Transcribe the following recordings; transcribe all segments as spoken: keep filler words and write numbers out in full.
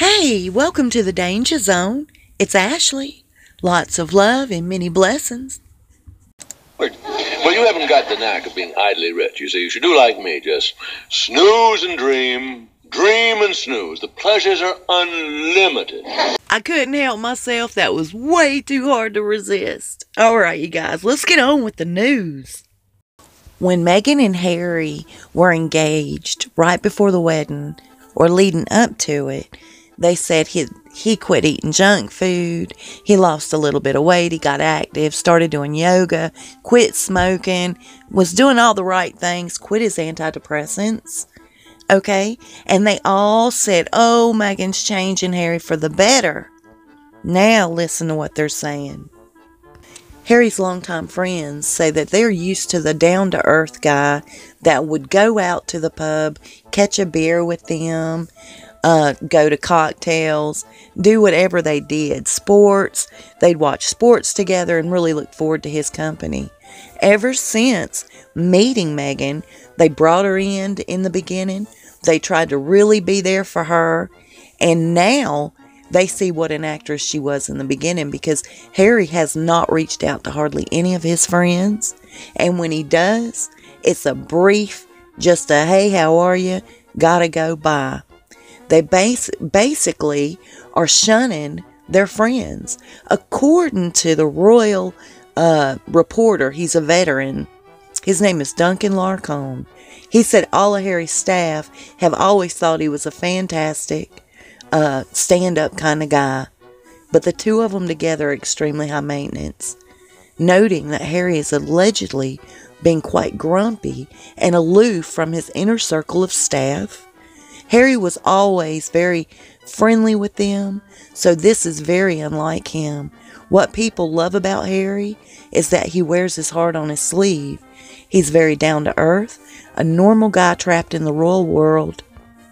Hey, welcome to the Danger Zone. It's Ashley. Lots of love and many blessings. Well, you haven't got the knack of being idly rich. You see, you should do like me. Just snooze and dream, dream and snooze. The pleasures are unlimited. I couldn't help myself. That was way too hard to resist. All right, you guys, let's get on with the news. When Meghan and Harry were engaged right before the wedding, or leading up to it, they said he he quit eating junk food, he lost a little bit of weight, he got active, started doing yoga, quit smoking, was doing all the right things, quit his antidepressants, okay? And they all said, oh, Meghan's changing Harry for the better. Now listen to what they're saying. Harry's longtime friends say that they're used to the down-to-earth guy that would go out to the pub, catch a beer with them, uh, go to cocktails, do whatever they did. Sports, they'd watch sports together and really look forward to his company. Ever since meeting Meghan, they brought her in in the beginning. They tried to really be there for her. And now they see what an actress she was in the beginning, because Harry has not reached out to hardly any of his friends. And when he does, it's a brief, just a, hey, how are you? Gotta go, bye. They bas- basically are shunning their friends. According to the royal uh, reporter, he's a veteran. His name is Duncan Larcombe. He said all of Harry's staff have always thought he was a fantastic Uh, stand-up kind of guy, but the two of them together are extremely high maintenance, noting that Harry has allegedly been quite grumpy and aloof from his inner circle of staff. Harry was always very friendly with them, so this is very unlike him. What people love about Harry is that he wears his heart on his sleeve. He's very down-to-earth, a normal guy trapped in the royal world,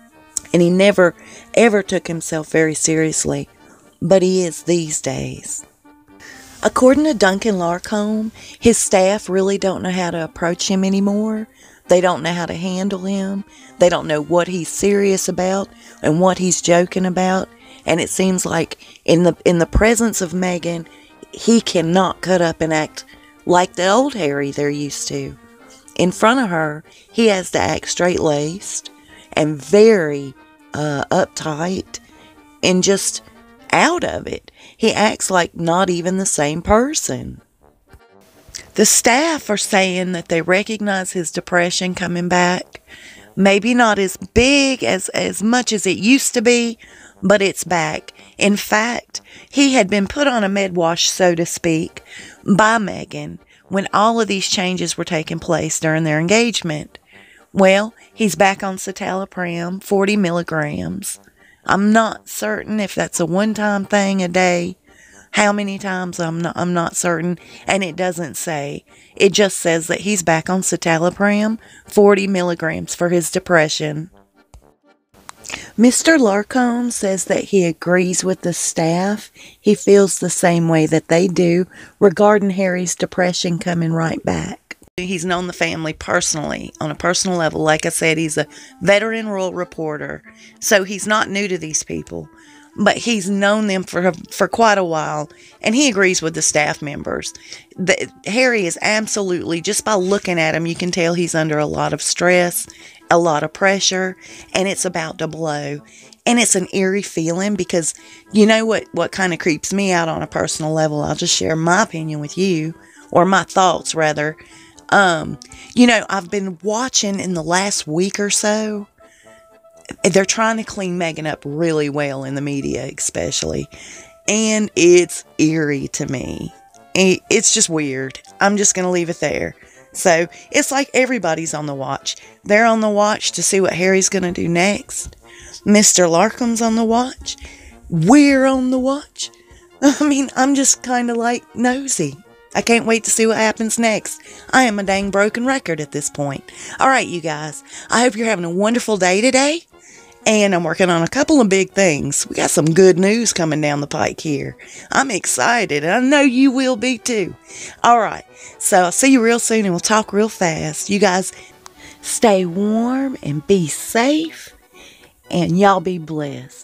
and he never, ever took himself very seriously, but he is these days. According to Duncan Larcombe, his staff really don't know how to approach him anymore. They don't know how to handle him. They don't know what he's serious about and what he's joking about. And it seems like in the in the presence of Meghan, he cannot cut up and act like the old Harry they're used to. In front of her, he has to act straight-laced and very uh, uptight and just out of it. He acts like not even the same person. The staff are saying that they recognize his depression coming back. Maybe not as big as, as much as it used to be, but it's back. In fact, he had been put on a med wash, so to speak, by Meghan when all of these changes were taking place during their engagement. Well, he's back on citalopram, forty milligrams. I'm not certain if that's a one-time thing a day. How many times, I'm not, I'm not certain. And it doesn't say. It just says that he's back on citalopram, forty milligrams for his depression. Mister Larcombe says that he agrees with the staff. He feels the same way that they do regarding Harry's depression coming right back. He's known the family personally, on a personal level. Like I said, he's a veteran royal reporter, so he's not new to these people, but he's known them for for quite a while, and he agrees with the staff members. The, Harry is absolutely, just by looking at him, you can tell he's under a lot of stress, a lot of pressure, and it's about to blow. And it's an eerie feeling, because you know what, what kind of creeps me out on a personal level? I'll just share my opinion with you, or my thoughts, rather. Um, you know, I've been watching in the last week or so, they're trying to clean Meghan up really well in the media, especially, and it's eerie to me. It's just weird. I'm just going to leave it there. So, it's like everybody's on the watch. They're on the watch to see what Harry's going to do next. Mister Larcombe's on the watch. We're on the watch. I mean, I'm just kind of like nosy. I can't wait to see what happens next. I am a dang broken record at this point. Alright, you guys. I hope you're having a wonderful day today. And I'm working on a couple of big things. We got some good news coming down the pike here. I'm excited, and I know you will be too. Alright, so I'll see you real soon, and we'll talk real fast. You guys stay warm and be safe. And y'all be blessed.